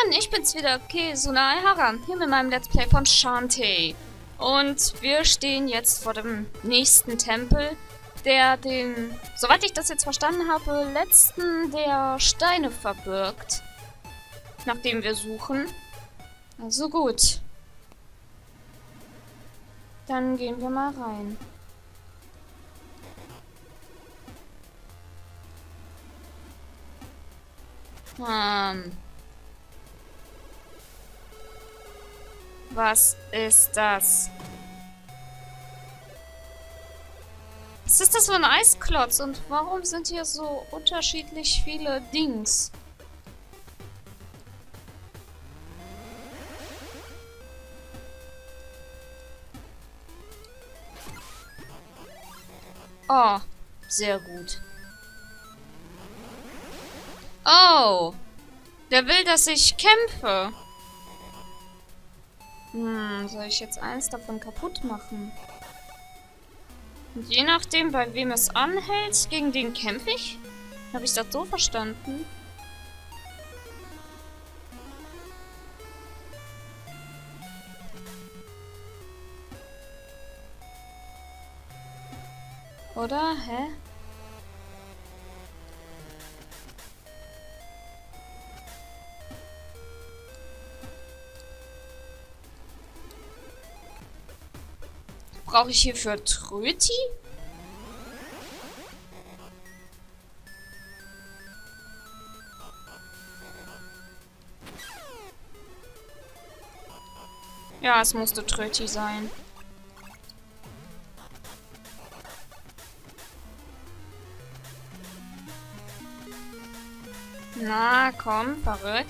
Hallöchen, ich bin's wieder, Kizuna Ehara, hier mit meinem Let's Play von Shantae. Und wir stehen jetzt vor dem nächsten Tempel, der den, soweit ich das jetzt verstanden habe, letzten der Steine verbirgt. Nachdem wir suchen. Also gut. Dann gehen wir mal rein. Was ist das? Was ist das für ein Eisklotz? Und warum sind hier so unterschiedlich viele Dings? Oh, sehr gut. Oh, der will, dass ich kämpfe. Soll ich jetzt eins davon kaputt machen? Und je nachdem, bei wem es anhält, gegen den kämpfe ich? Habe ich das so verstanden? Oder? Hä? Brauche ich hierfür Tröti? Ja, es musste Tröti sein. Na, komm, verrück.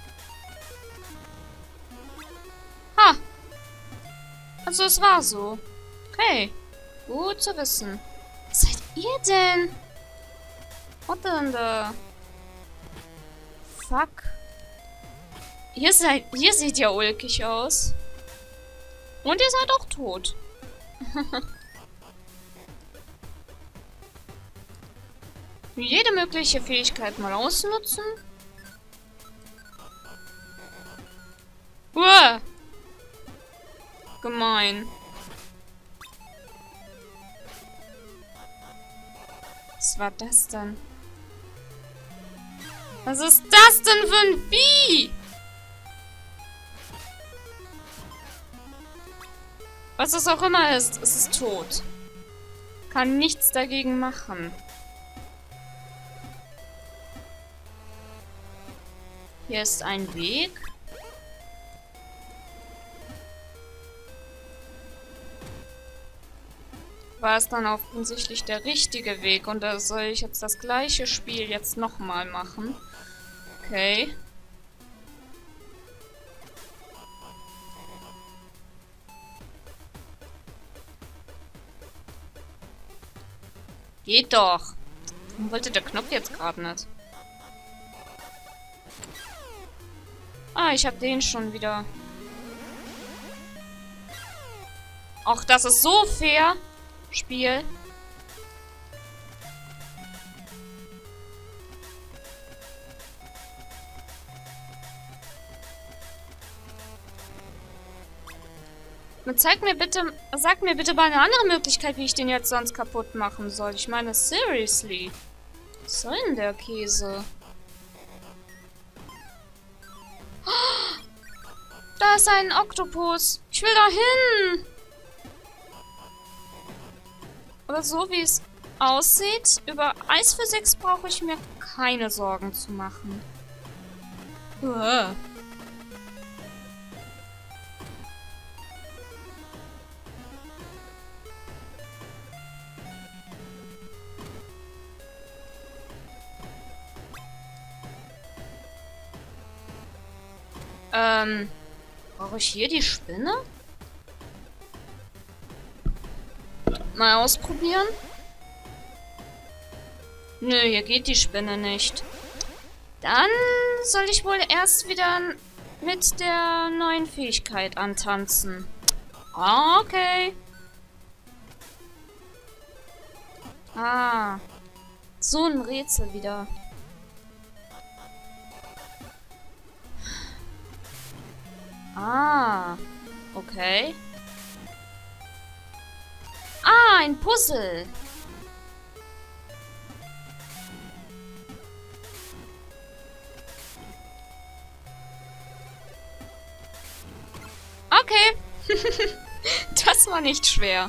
Ha! Also es war so. Okay. Gut zu wissen. Was seid ihr denn? What denn da? Fuck. Ihr seht ja ulkig aus. Und ihr seid auch tot. Jede mögliche Fähigkeit mal ausnutzen. Uah. Gemein. Was war das denn? Was ist das denn für ein Vieh? Was es auch immer ist, es ist tot. Kann nichts dagegen machen. Hier ist ein Weg. War es dann offensichtlich der richtige Weg und da soll ich jetzt das gleiche Spiel jetzt nochmal machen. Okay. Geht doch. Warum wollte der Knopf jetzt gerade nicht? Ah, ich habe den schon wieder. Ach, das ist so fair. Spiel. Sag mir bitte mal eine andere Möglichkeit, wie ich den jetzt sonst kaputt machen soll. Ich meine, seriously. Was soll denn der Käse? Da ist ein Oktopus. Ich will da hin. Aber so wie es aussieht, über Eisphysik brauche ich mir keine Sorgen zu machen. Uah. Brauche ich hier die Spinne? Mal ausprobieren. Nö, hier geht die Spinne nicht. Dann soll ich wohl erst wieder mit der neuen Fähigkeit antanzen. Okay. Ah. So ein Rätsel wieder. Ah, okay. Ah, ein Puzzle. Okay. Das war nicht schwer.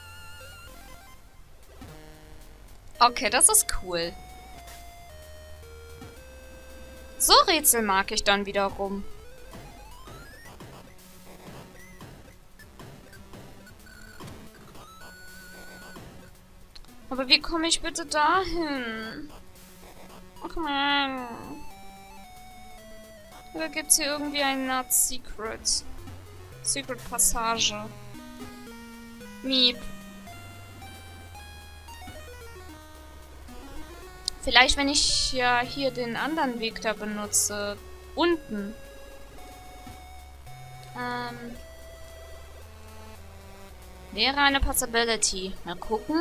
Okay, das ist cool. So Rätsel mag ich dann wiederum. Aber wie komme ich bitte dahin? Ach man. Oder gibt's hier irgendwie eine Art Secret? Secret Passage. Miep. Vielleicht, wenn ich ja hier den anderen Weg da benutze. Unten. Wäre eine Possibility. Mal gucken.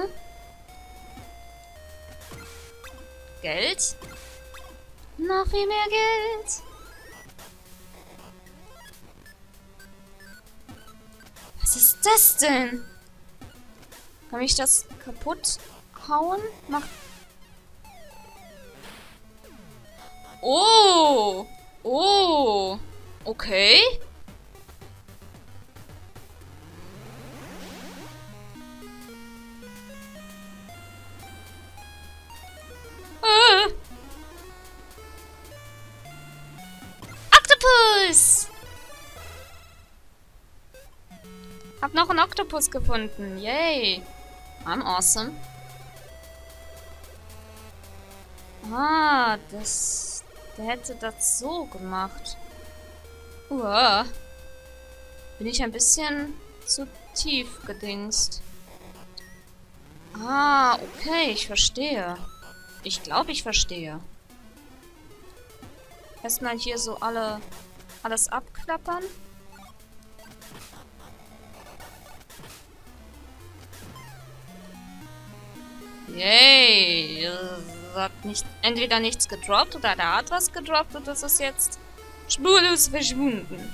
Geld. Noch viel mehr Geld. Was ist das denn? Kann ich das kaputt hauen? Oh! Oh! Okay. Oktopus! Hab noch einen Oktopus gefunden. Yay. I'm awesome. Ah, der hätte das so gemacht. Uah. Bin ich ein bisschen zu tief gedingst. Ah, okay, ich verstehe. Ich glaube, ich verstehe. Erstmal hier so alles abklappern. Yay! Hat entweder nichts gedroppt oder da hat was gedroppt und das ist jetzt spurlos verschwunden.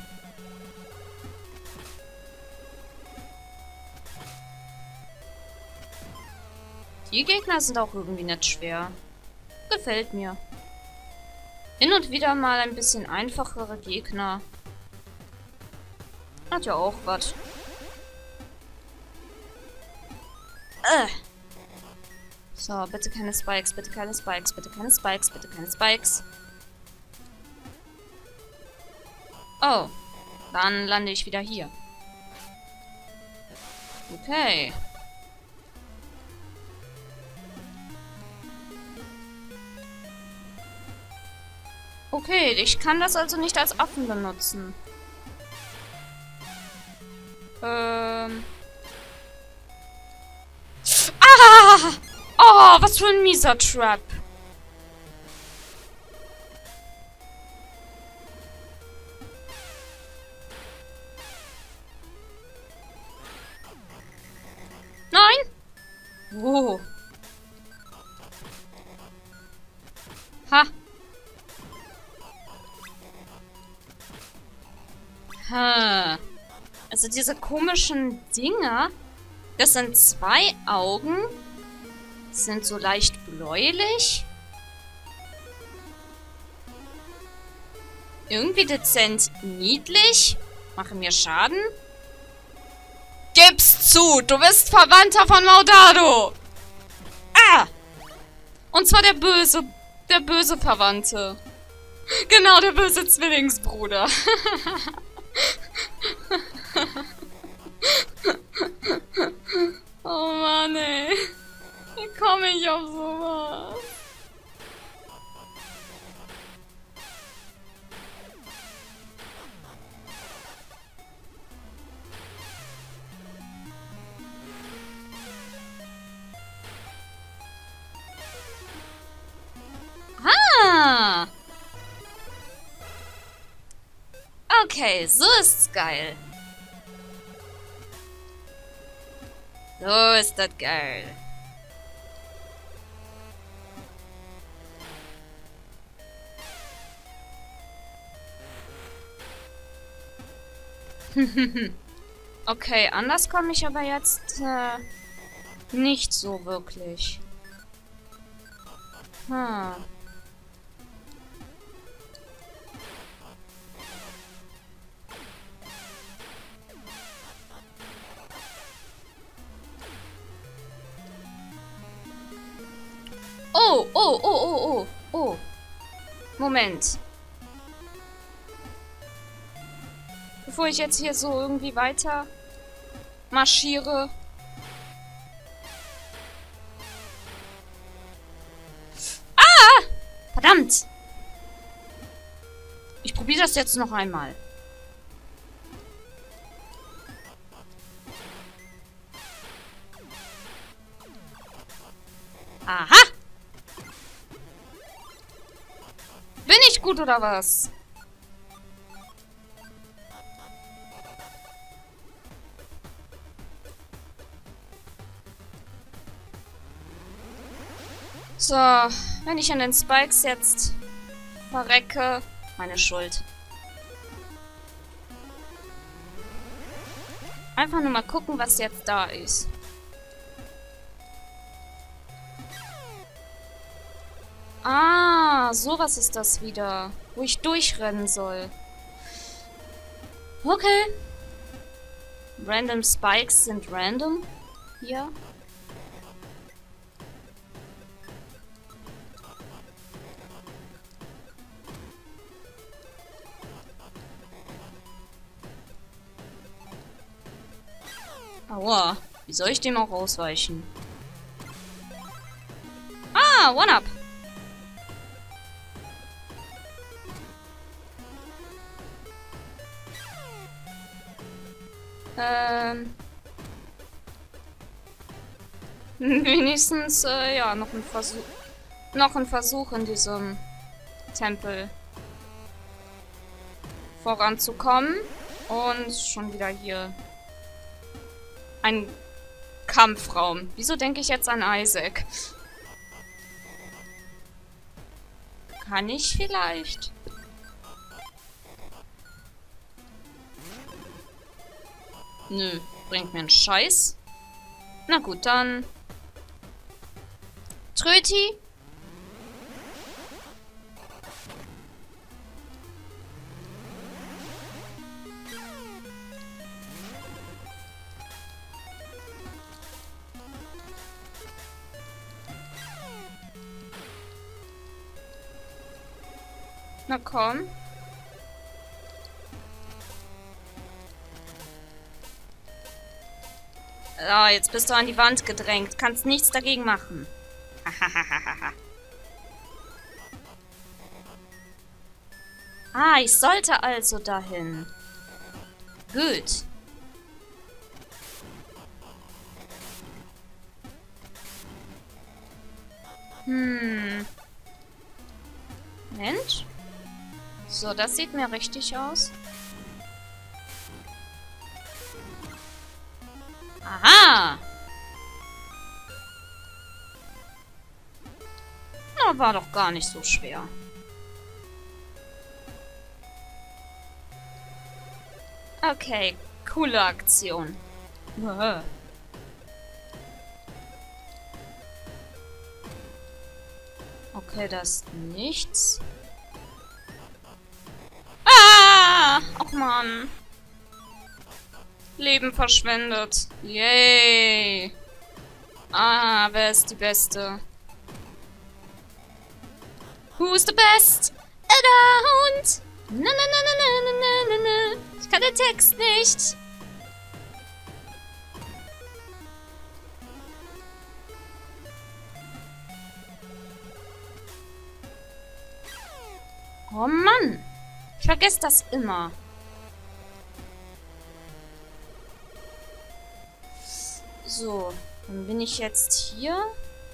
Die Gegner sind auch irgendwie nicht schwer. Gefällt mir. Hin und wieder mal ein bisschen einfachere Gegner. Hat ja auch was. So, bitte keine Spikes, bitte keine Spikes, bitte keine Spikes, bitte keine Spikes. Oh, dann lande ich wieder hier. Okay. Okay, ich kann das also nicht als Affen benutzen. Ah! Oh, was für ein mieser Trap. Nein! Wo? Ha! Ha! Also diese komischen Dinger, das sind zwei Augen, sind so leicht bläulich. Irgendwie dezent niedlich. Machen mir Schaden. Gib's zu, du bist Verwandter von Maudado. Ah! Und zwar der böse Verwandte. Genau, der böse Zwillingsbruder. Oh Mann, ey. Wie komme ich auf sowas? Ah! Okay, so ist's geil. So ist das geil. Okay, anders komme ich aber jetzt nicht so wirklich. Hm. Oh, oh, oh, oh, oh, oh. Moment. Bevor ich jetzt hier so irgendwie weiter marschiere. Ah! Verdammt! Ich probiere das jetzt noch einmal. Aha! Bin ich gut oder was? So, wenn ich an den Spikes jetzt verrecke, meine Schuld. Einfach nur mal gucken, was jetzt da ist. Ah, sowas ist das wieder, wo ich durchrennen soll. Okay. Random Spikes sind random. Hier. Aua, wie soll ich dem auch ausweichen? Ah, One-Up. Wenigstens, ja, noch ein Versuch. Noch ein Versuch in diesem Tempel voranzukommen. Und schon wieder hier ein Kampfraum. Wieso denke ich jetzt an Isaac? Kann ich vielleicht? Nö, bringt mir einen Scheiß. Na gut, dann. Tröti. Na komm. Ah, jetzt bist du an die Wand gedrängt. Kannst nichts dagegen machen. Ah, ich sollte also dahin. Gut. Moment. So, das sieht mir richtig aus. Aha! Na, war doch gar nicht so schwer. Okay, coole Aktion. Okay, da ist nichts. Ah! Och Mann. Leben verschwendet. Yay. Ah, wer ist die Beste? Who's the best? Der Hund. Na, na, na, na, na, na, na, na. Ich kann den Text nicht. Oh Mann. Ich vergesse das immer. So, dann bin ich jetzt hier.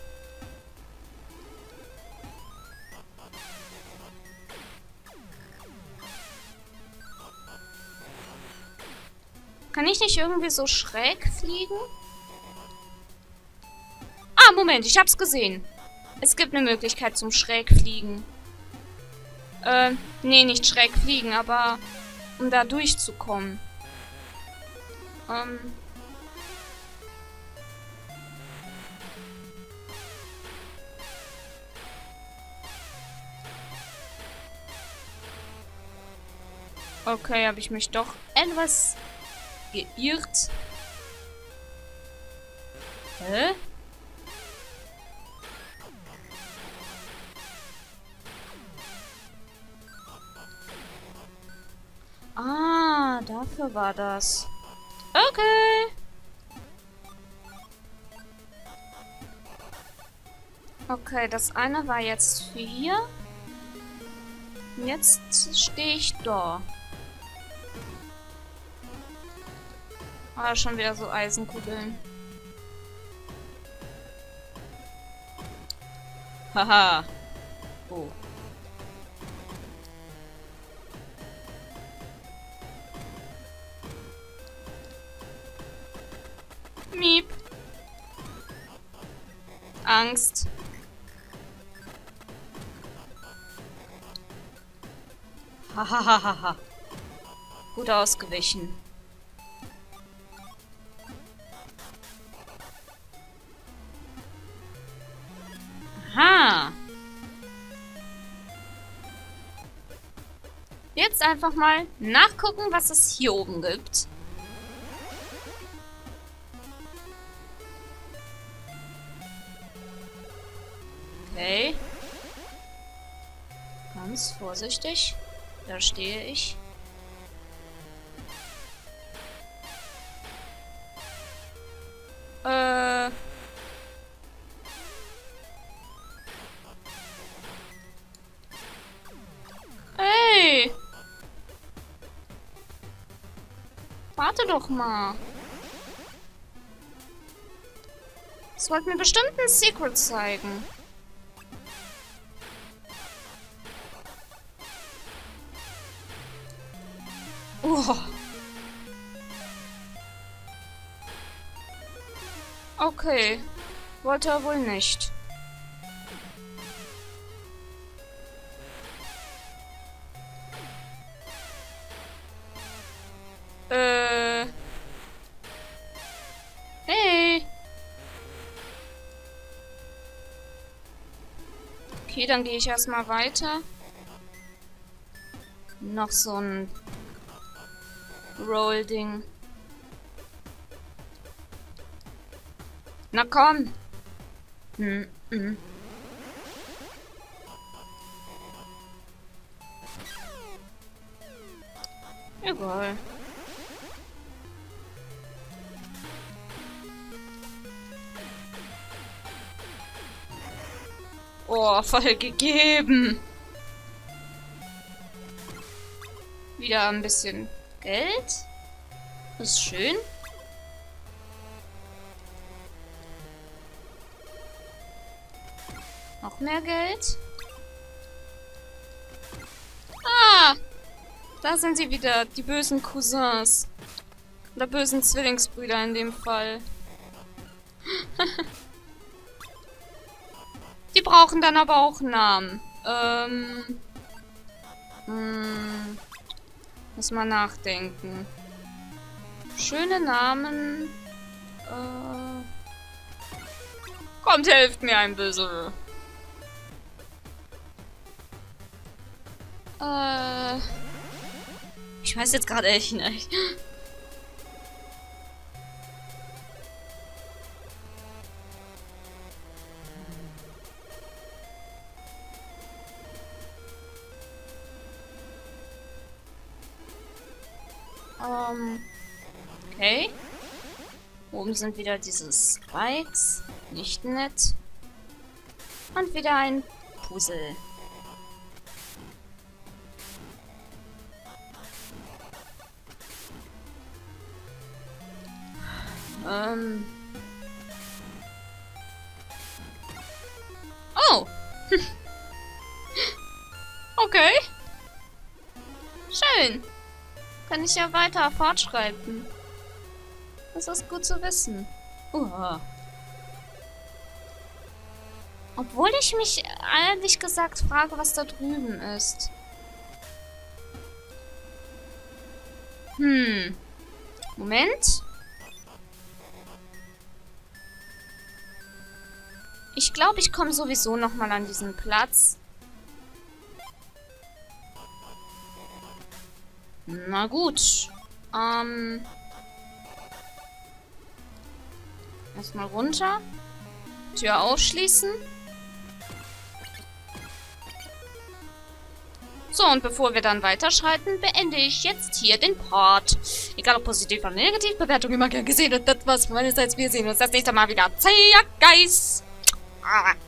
Kann ich nicht irgendwie so schräg fliegen? Ah, Moment, ich hab's gesehen. Es gibt eine Möglichkeit zum Schrägfliegen. Nee, nicht schräg fliegen, aber um da durchzukommen. Ähm. Okay, habe ich mich doch etwas geirrt. Hä? Ah, dafür war das. Okay. Okay, das eine war jetzt 4. Jetzt stehe ich da. Ah, schon wieder so Eisenkugeln. Haha. Oh. Miep. Angst. Hahaha. Gut ausgewichen. Aha. Jetzt einfach mal nachgucken, was es hier oben gibt. Okay. Ganz vorsichtig. Da stehe ich. Hey! Warte doch mal. Das wollte mir bestimmt ein Secret zeigen. Oh. Okay. Wollte er wohl nicht. Hey. Okay, dann gehe ich erstmal weiter. Noch so ein Roll-Ding. Na komm. Egal. Oh, voll gegeben. Wieder ein bisschen Geld. Das ist schön. Noch mehr Geld. Ah! Da sind sie wieder, die bösen Cousins. Oder bösen Zwillingsbrüder in dem Fall. Die brauchen dann aber auch Namen. Muss mal nachdenken. Schöne Namen. Kommt, helft mir ein bisschen. Ich weiß jetzt gerade echt nicht. Okay. Oben sind wieder diese Spikes. Nicht nett. Und wieder ein Puzzle. Oh. Okay. Schön. Kann ich ja weiter fortschreiten. Das ist gut zu wissen. Obwohl ich mich ehrlich gesagt frage, was da drüben ist. Moment. Ich glaube, ich komme sowieso nochmal an diesen Platz. Na gut. Erstmal runter. Tür aufschließen. So, und bevor wir dann weiterschreiten, beende ich jetzt hier den Part. Egal ob positiv oder negativ, Bewertung immer gern gesehen. Und das war's von meinerseits. Wir sehen uns das nächste Mal wieder. Zeig, Guys! Ah.